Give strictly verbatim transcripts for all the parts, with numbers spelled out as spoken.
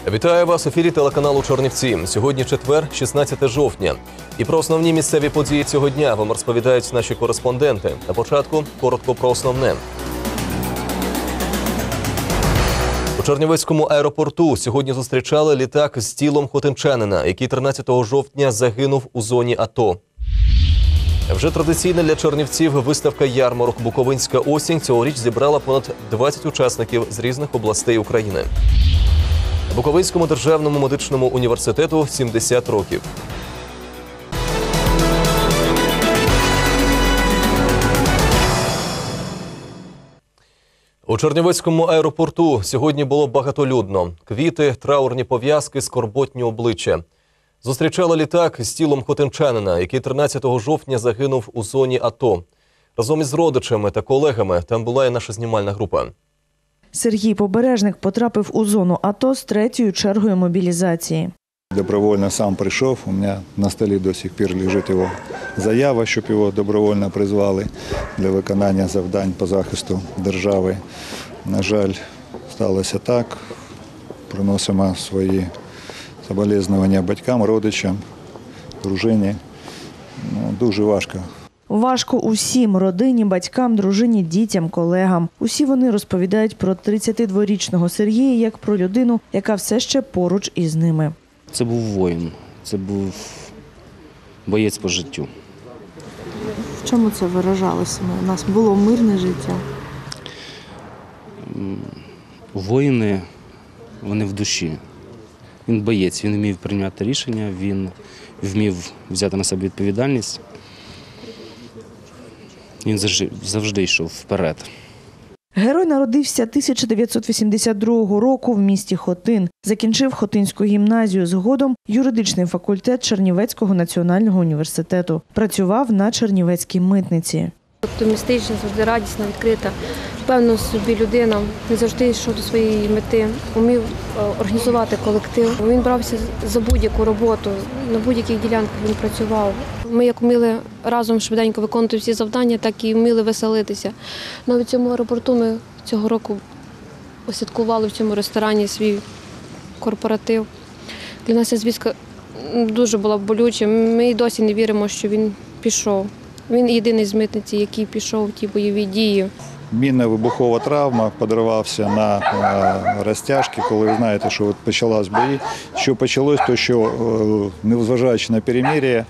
Вітаю вас в ефірі телеканалу «Чорнівці». Сьогодні четвер, шістнадцяте жовтня. І про основні місцеві події цього дня вам розповідають наші кореспонденти. На початку коротко про основне. У Чернівецькому аеропорту сьогодні зустрічали літак з тілом хотинчанина, який тринадцятого жовтня загинув у зоні АТО. Вже традиційна для чернівців виставка ярмарок «Буковинська осінь» цьогоріч зібрала понад двадцять учасників з різних областей України. Буковинському державному медичному університету сімдесят років. У Чернівецькому аеропорту сьогодні було багатолюдно. Квіти, траурні пов'язки, скорботні обличчя. Зустрічали літак з тілом хотинчанина, який тринадцятого жовтня загинув у зоні АТО. Разом із родичами та колегами там була і наша знімальна група. Сергій Побережник потрапив у зону АТО з третьою чергою мобілізації. Добровольно сам прийшов, у мене на столі до сих пір лежить його заява, щоб його добровольно призвали для виконання завдань по захисту держави. На жаль, сталося так. Приносимо свої соболезновання батькам, родичам, дружині. Ну, дуже важко. Важко усім – родині, батькам, дружині, дітям, колегам. Усі вони розповідають про тридцятидворічного Сергія як про людину, яка все ще поруч із ними. Це був воїн, це був боєць по життю. В чому це виражалося? У нас було мирне життя. Воїни, вони в душі. Він боєць, він вмів прийняти рішення, він вмів взяти на себе відповідальність. Він завжди йшов вперед. Герой народився тисяча дев'ятсот вісімдесят другого року в місті Хотин. Закінчив Хотинську гімназію, згодом юридичний факультет Чернівецького національного університету. Працював на Чернівецькій митниці. Оптимістична, завжди радісна, відкрита, впевнена в собі людина, не завжди йшов до своєї мети, вмів організувати колектив. Він брався за будь-яку роботу, на будь-яких ділянках він працював. Ми як вміли разом швиденько виконувати всі завдання, так і вміли веселитися. Навіть в цьому аеропорту ми цього року освяткували в цьому ресторані свій корпоратив. Для нас ця звістка дуже була болюча. Ми і досі не віримо, що він пішов. Він єдиний з митниці, який пішов в ті бойові дії. Мінно-вибухова травма, подривався на розтяжки, коли ви знаєте, що от почалась бої. Що почалось, то що, незважаючи на перемир'я,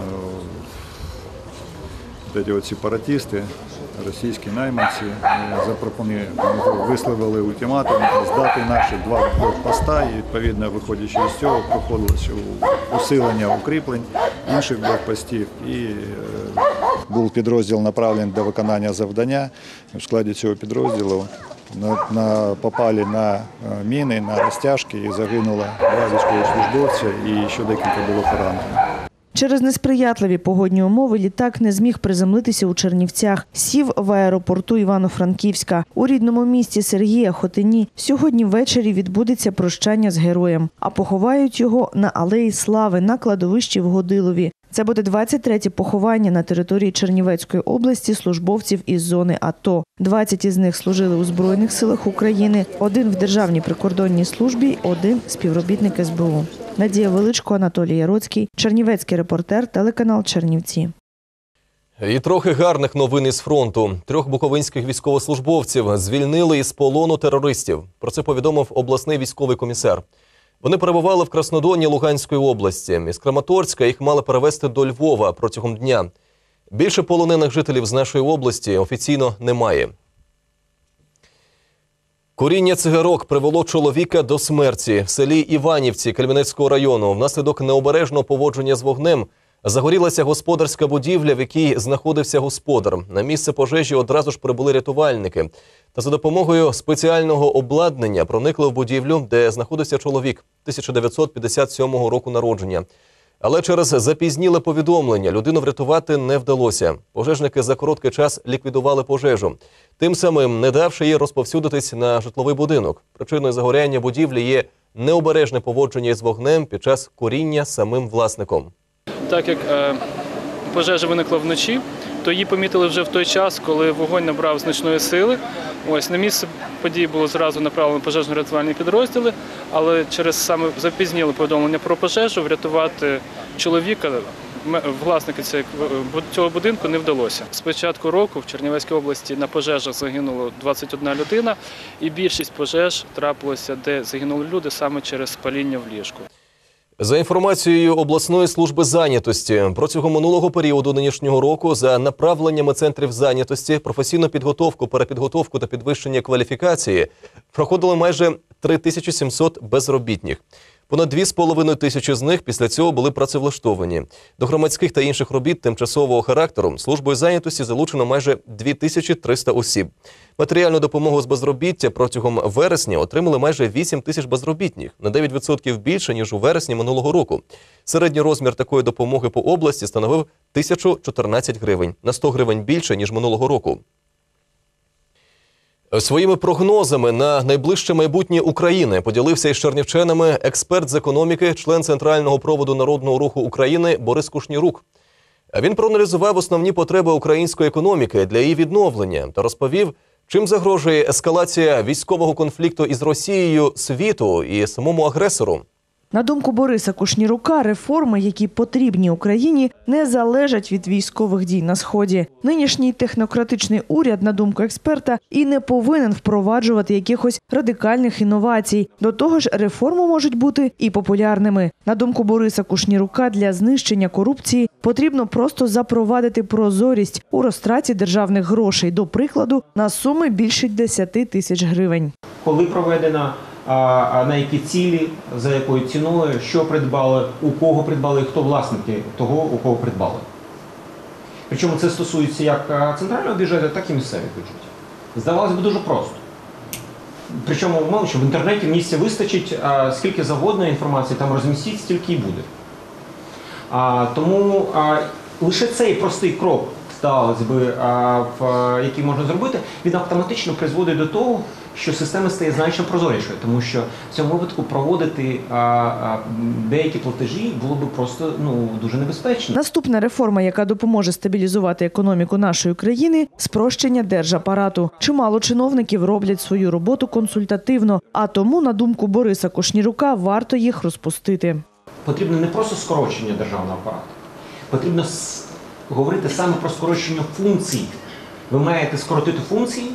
ці сепаратисти, російські найманці запропонували, висловили ультиматум здати наші два блокпоста і, відповідно, виходячи з цього, проходилося усилення укріплень інших блокпостів. І був підрозділ направлений до виконання завдання. В складі цього підрозділу на, на, попали на міни, на розтяжки і загинуло два військовослужбовця і ще декілька було поранено. Через несприятливі погодні умови літак не зміг приземлитися у Чернівцях. Сів в аеропорту Івано-Франківська. У рідному місті Сергія Хотині сьогодні ввечері відбудеться прощання з героєм. А поховають його на Алеї Слави на кладовищі в Годилові. Це буде двадцять третє поховання на території Чернівецької області службовців із зони АТО. двадцять із них служили у Збройних силах України, один в Державній прикордонній службі, один співробітник ес бе у. Надія Величко, Анатолій Яроцький, Чернівецький репортер, телеканал «Чернівці». І трохи гарних новин із фронту. Трьох буковинських військовослужбовців звільнили із полону терористів. Про це повідомив обласний військовий комісар. Вони перебували в Краснодоні Луганської області. Із Краматорська їх мали перевезти до Львова протягом дня. Більше полонених жителів з нашої області офіційно немає. Куріння цигарок привело чоловіка до смерті. В селі Іванівці Кельменецького району внаслідок необережного поводження з вогнем загорілася господарська будівля, в якій знаходився господар. На місце пожежі одразу ж прибули рятувальники. Та за допомогою спеціального обладнання проникли в будівлю, де знаходився чоловік тисяча дев'ятсот п'ятдесят сьомого року народження. Але через запізніле повідомлення людину врятувати не вдалося. Пожежники за короткий час ліквідували пожежу, тим самим не давши їй розповсюдитись на житловий будинок. Причиною загоряння будівлі є необережне поводження із вогнем під час куріння самим власником. Так як е, пожежа виникла вночі, то її помітили вже в той час, коли вогонь набрав значної сили. Ось на місце події було зразу направлено пожежно-рятувальні підрозділи, але через саме запізніле повідомлення про пожежу врятувати чоловіка, власника цього будинку, не вдалося. З початку року в Чернівецькій області на пожежах загинуло двадцять одна людина, і більшість пожеж трапилося, де загинули люди саме через спаління в ліжку. За інформацією обласної служби зайнятості, протягом минулого періоду нинішнього року за направленнями центрів зайнятості професійну підготовку, перепідготовку та підвищення кваліфікації проходили майже три тисячі сімсот безробітних. Понад дві з половиною тисячі з них після цього були працевлаштовані. До громадських та інших робіт тимчасового характеру службою зайнятості залучено майже дві тисячі триста осіб. Матеріальну допомогу з безробіття протягом вересня отримали майже вісім тисяч безробітних, на дев'ять відсотків більше, ніж у вересні минулого року. Середній розмір такої допомоги по області становив тисячу чотирнадцять гривень, на сто гривень більше, ніж минулого року. Своїми прогнозами на найближче майбутнє України поділився із чернівчанами експерт з економіки, член Центрального проводу Народного руху України Борис Кушнірук. Він проаналізував основні потреби української економіки для її відновлення та розповів, чим загрожує ескалація військового конфлікту із Росією світу і самому агресору. На думку Бориса Кушнірука, реформи, які потрібні Україні, не залежать від військових дій на Сході. Нинішній технократичний уряд, на думку експерта, і не повинен впроваджувати якихось радикальних інновацій. До того ж, реформи можуть бути і популярними. На думку Бориса Кушнірука, для знищення корупції потрібно просто запровадити прозорість у розтраті державних грошей, до прикладу, на суми більше десяти тисяч гривень. Коли проведена, на які цілі, за якою ціною, що придбали, у кого придбали, хто власники того, у кого придбали. Причому це стосується як центрального бюджету, так і місцевих бюджетів. Здавалося б, дуже просто. Причому умовно, що в інтернеті місця вистачить, скільки завгодно інформації там розмістіть, стільки і буде. Тому лише цей простий крок, здавалось би, який можна зробити, він автоматично призводить до того, що система стає значно прозорішою, тому що в цьому випадку проводити а, а, деякі платежі було б просто ну, дуже небезпечно. Наступна реформа, яка допоможе стабілізувати економіку нашої країни – спрощення держапарату. Чимало чиновників роблять свою роботу консультативно, а тому, на думку Бориса Кушнірука, варто їх розпустити. Потрібно не просто скорочення державного апарату, потрібно говорити саме про скорочення функцій. Ви маєте скоротити функції,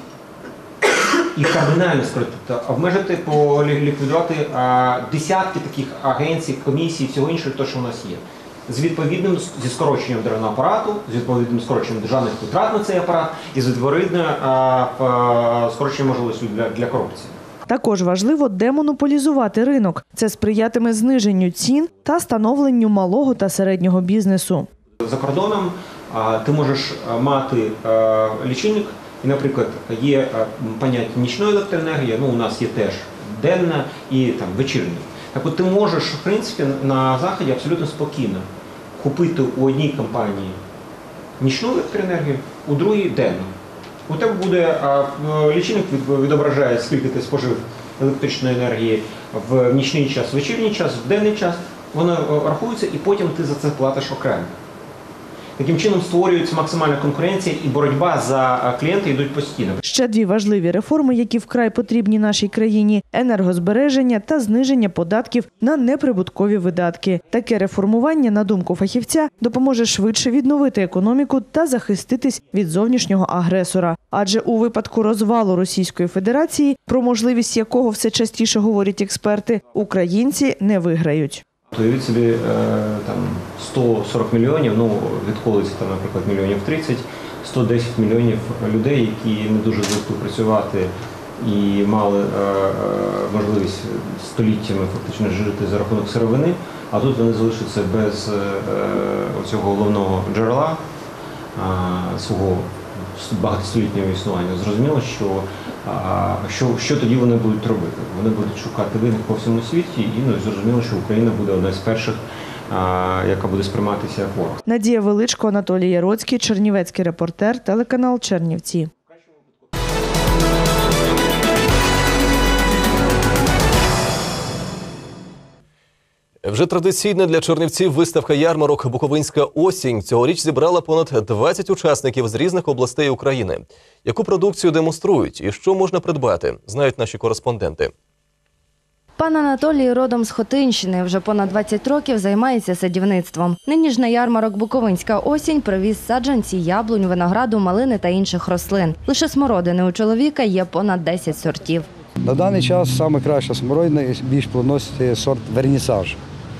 і кардинально скоротити, обмежити, ліквідувати а, десятки таких агенцій, комісій, всього іншого, то, що у нас є. З відповідним, зі скороченням державного апарату, з відповідним скороченням державних витрат на цей апарат і з відповідним скороченням можливостей для, для корупції. Також важливо демонополізувати ринок. Це сприятиме зниженню цін та становленню малого та середнього бізнесу. За кордоном а, ти можеш мати а, лічильник. І, наприклад, є поняття нічної електроенергії, ну у нас є теж денна і там вечірня. Так от ти можеш, в принципі, на Заході абсолютно спокійно купити у одній компанії нічну електроенергію, у другій денну. У тебе буде лічильник відображає, скільки ти спожив електричної енергії в нічний час, в вечірній час, в денний час. Воно рахується і потім ти за це платиш окремо. Таким чином створюється максимальна конкуренція і боротьба за клієнта йдуть постійно. Ще дві важливі реформи, які вкрай потрібні нашій країні – енергозбереження та зниження податків на неприбуткові видатки. Таке реформування, на думку фахівця, допоможе швидше відновити економіку та захиститись від зовнішнього агресора. Адже у випадку розвалу Російської Федерації, про можливість якого все частіше говорять експерти, українці не виграють. Уявіть собі, там сто сорок мільйонів, ну відколи це там, наприклад, мільйонів тридцять, сто десять мільйонів людей, які не дуже звикли працювати і мали е, можливість століттями фактично жити за рахунок сировини, а тут вони залишаться без е, цього головного джерела е, свого багатостолітнього існування. Зрозуміло, що А що, що тоді вони будуть робити? Вони будуть шукати винних по всьому світі і ну, зрозуміло, що Україна буде одна з перших, а, яка буде сприйматися як ворог. Надія Величко, Анатолій Яроцький, Чернівецький репортер, телеканал Чернівці. Вже традиційна для чернівців виставка ярмарок «Буковинська осінь» цьогоріч зібрала понад двадцять учасників з різних областей України. Яку продукцію демонструють і що можна придбати, знають наші кореспонденти. Пан Анатолій родом з Хотинщини, вже понад двадцять років займається садівництвом. Нині ж на ярмарок «Буковинська осінь» привіз саджанці яблунь, винограду, малини та інших рослин. Лише смородини у чоловіка є понад десять сортів. На даний час найкраща смородина і більш плодоносить сорт вернісаж.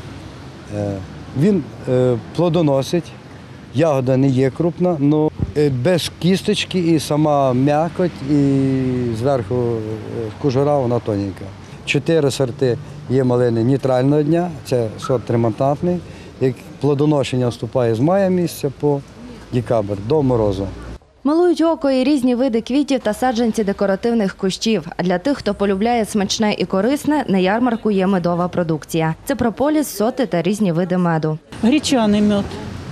Він плодоносить, ягода не є крупна, але без кісточки і сама м'якоть, і зверху кожура вона тоненька. Чотири сорти є малини нейтрального дня, це сорт тримонтантний, як плодоношення вступає з мая місяця по декабрь до морозу. Милують око і різні види квітів та саджанці декоративних кущів. А для тих, хто полюбляє смачне і корисне, на ярмарку є медова продукція. Це прополіс, соти та різні види меду. Гречаний мед.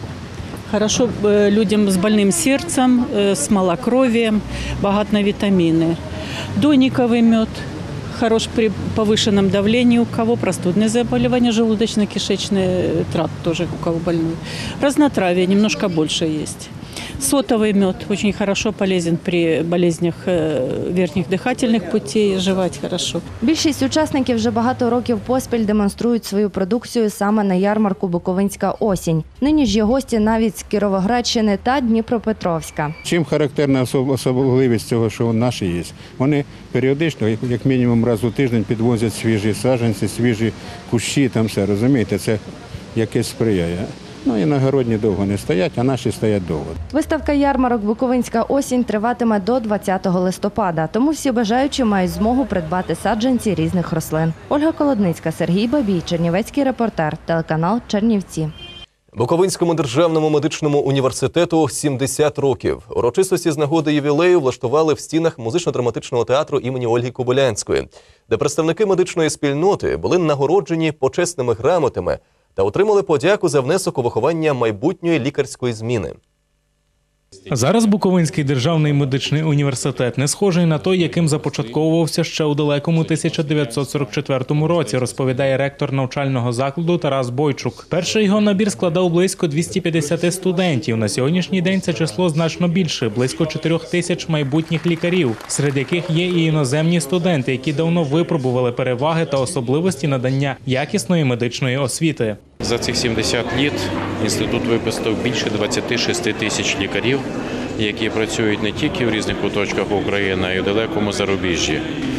Хорошо людям з больним серцем, з малокровием, багат на вітаміни. Дониковий мед. Хорош при повышенном давлении, у кого простудные заболевания, желудочно-кишечный тракт тоже у кого больной. Разнотравие немножко больше есть. Сотовый мед очень хорошо полезен при болезнях верхних дихательних путей, жевать хорошо. Більшість учасників вже багато років поспіль демонструють свою продукцію саме на ярмарку «Буковинська осінь». Нині ж є гості навіть з Кіровоградщини та Дніпропетровська. Чим характерна особливість цього, що наші є? Вони періодично, як мінімум раз у тиждень, підвозять свіжі саджанці, свіжі кущі, там все, розумієте, це якесь сприяє. Ну, іногородні довго не стоять, а наші стоять довго. Виставка ярмарок «Буковинська осінь» триватиме до двадцятого листопада, тому всі бажаючі мають змогу придбати саджанці різних рослин. Ольга Колодницька, Сергій Бабій, Чернівецький репортер, телеканал «Чернівці». Буковинському державному медичному університету сімдесят років. Урочистості з нагоди ювілею влаштували в стінах музично-драматичного театру імені Ольги Кобилянської, де представники медичної спільноти були нагороджені почесними грамотами та отримали подяку за внесок у виховання майбутньої лікарської зміни. Зараз Буковинський державний медичний університет не схожий на той, яким започатковувався ще у далекому тисяча дев'ятсот сорок четвертому році, розповідає ректор навчального закладу Тарас Бойчук. Перший його набір складав близько двісті п'ятдесят студентів. На сьогоднішній день це число значно більше – близько чотирьох тисяч майбутніх лікарів, серед яких є і іноземні студенти, які давно випробували переваги та особливості надання якісної медичної освіти. За цих сімдесят літ інститут випустив більше двадцяти шести тисяч лікарів, які працюють не тільки в різних куточках України, а й у далекому зарубіжжі.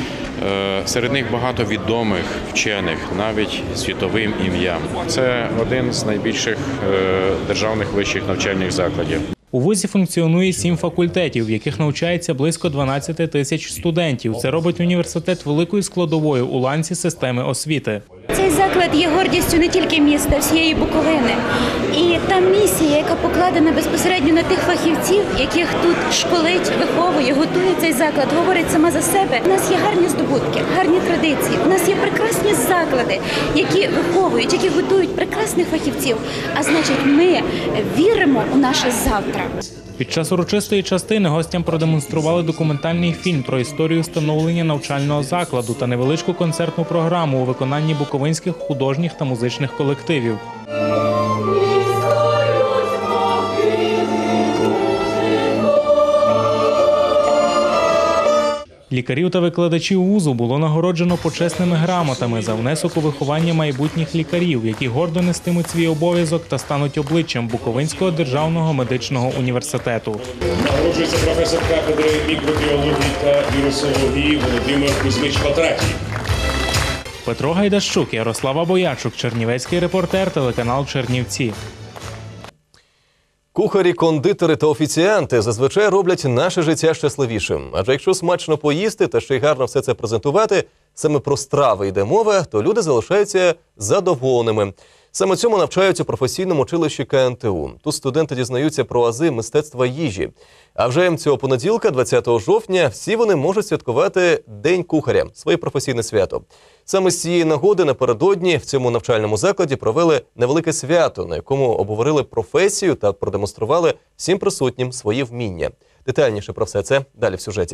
Серед них багато відомих вчених, навіть світовим ім'ям. Це один з найбільших державних вищих навчальних закладів. У вузі функціонує сім факультетів, в яких навчається близько дванадцяти тисяч студентів. Це робить університет великою складовою у ланці системи освіти. Цей заклад є гордістю не тільки міста, всієї Буковини. І та місія, яка покладена безпосередньо на тих фахівців, яких тут школить, виховує, готує цей заклад, говорить сама за себе. У нас є гарні здобутки, гарні традиції. У нас є прекрасні заклади, які виховують, які готують прекрасних фахівців. А значить, ми віримо у наше завтра. Під час урочистої частини гостям продемонстрували документальний фільм про історію становлення навчального закладу та невеличку концертну програму у виконанні буковинських художніх та музичних колективів. Лікарів та викладачів вузу було нагороджено почесними грамотами за внесок у виховання майбутніх лікарів, які гордо нестимуть свій обов'язок та стануть обличчям Буковинського державного медичного університету. Нагороджується професор кафедри мікробіології та вірусології Володимир Кузьмич Патратій. Петро Гайдащук, Ярослава Боячук, Чернівецький репортер, телеканал «Чернівці». Кухарі, кондитери та офіціанти зазвичай роблять наше життя щасливішим. Адже якщо смачно поїсти та ще й гарно все це презентувати, саме про страви йде мова, то люди залишаються задоволеними. Саме цьому навчають у професійному училищі ка ен те у. Тут студенти дізнаються про ази мистецтва їжі. А вже цього понеділка, двадцятого жовтня, всі вони можуть святкувати День кухаря – своє професійне свято. Саме з цієї нагоди напередодні в цьому навчальному закладі провели невелике свято, на якому обговорили професію та продемонстрували всім присутнім свої вміння. Детальніше про все це далі в сюжеті.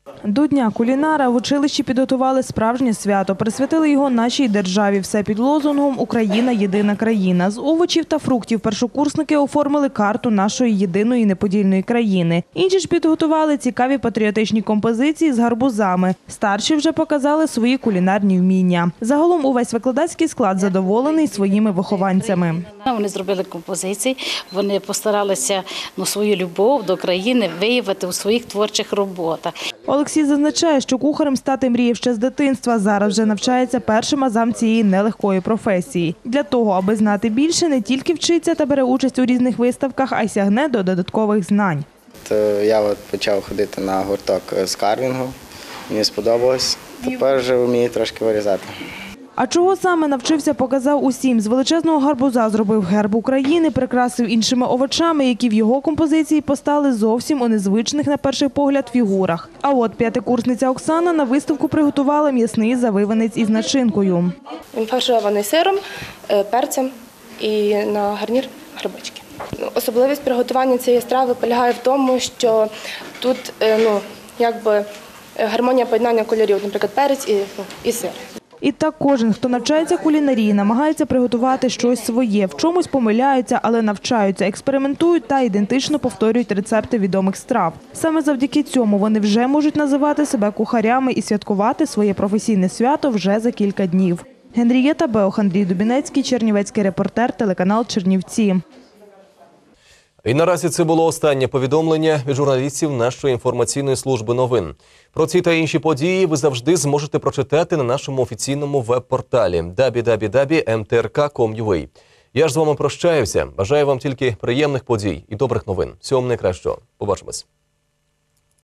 До Дня кулінара в училищі підготували справжнє свято. Присвятили його нашій державі. Все під лозунгом «Україна – єдина країна». З овочів та фруктів першокурсники оформили карту нашої єдиної неподільної країни. Інші ж підготували цікаві патріотичні композиції з гарбузами. Старші вже показали свої кулінарні вміння. Загалом увесь викладацький склад задоволений своїми вихованцями. Вони зробили композиції, вони постаралися ну, свою любов до країни виявити у своїх творчих роботах. Олексій зазначає, що кухарем стати мріяв ще з дитинства. Зараз вже навчається першим азам цієї нелегкої професії. Для того, аби знати більше, не тільки вчиться та бере участь у різних виставках, а й сягне до додаткових знань. То я от почав ходити на гурток з карвінгу, мені сподобалось. Тепер вже вмію трошки вирізати. А чого саме навчився, показав усім. З величезного гарбуза зробив герб України, прикрасив іншими овочами, які в його композиції постали зовсім у незвичних, на перший погляд, фігурах. А от п'ятикурсниця Оксана на виставку приготувала м'ясний завиванець із начинкою. Він фарширований сиром, перцем і на гарнір грибочки. Особливість приготування цієї страви полягає в тому, що тут ну, якби гармонія поєднання кольорів, наприклад, перець і, ну, і сир. І так кожен, хто навчається кулінарії, намагається приготувати щось своє. В чомусь помиляються, але навчаються, експериментують та ідентично повторюють рецепти відомих страв. Саме завдяки цьому вони вже можуть називати себе кухарями і святкувати своє професійне свято вже за кілька днів. Генрієта Беох, Андрій Дубінецький, Чернівецький репортер, телеканал Чернівці. І наразі це було останнє повідомлення від журналістів нашої інформаційної служби новин. Про ці та інші події ви завжди зможете прочитати на нашому офіційному веб-порталі дабл ю дабл ю дабл ю крапка ем те ер ка крапка ком крапка ю а. Я ж з вами прощаюся. Бажаю вам тільки приємних подій і добрих новин. Всього вам найкращого. Побачимось.